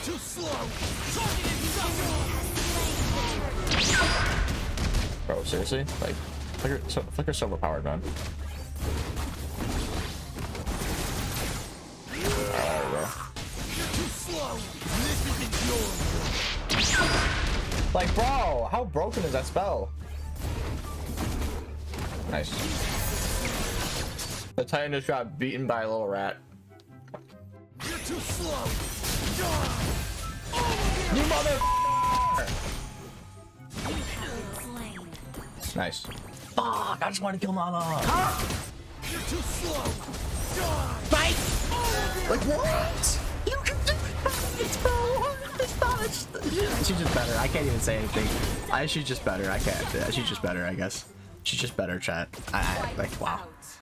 too slow. Bro, seriously? Like, Flicker's so overpowered, man. Alright, bro. You're too slow. This isn't yours. Like, bro, how broken is that spell? Nice. The Titan just got beaten by a little rat. You're too slow. You mother. Nice. Fuck! I just want to kill Mama. You're too slow. Fight! Like what? You can do it, bro. It's not. She's just better. I can't even say anything. She's just better. I can't. She's just better, I guess. She's just better, chat. Like wow.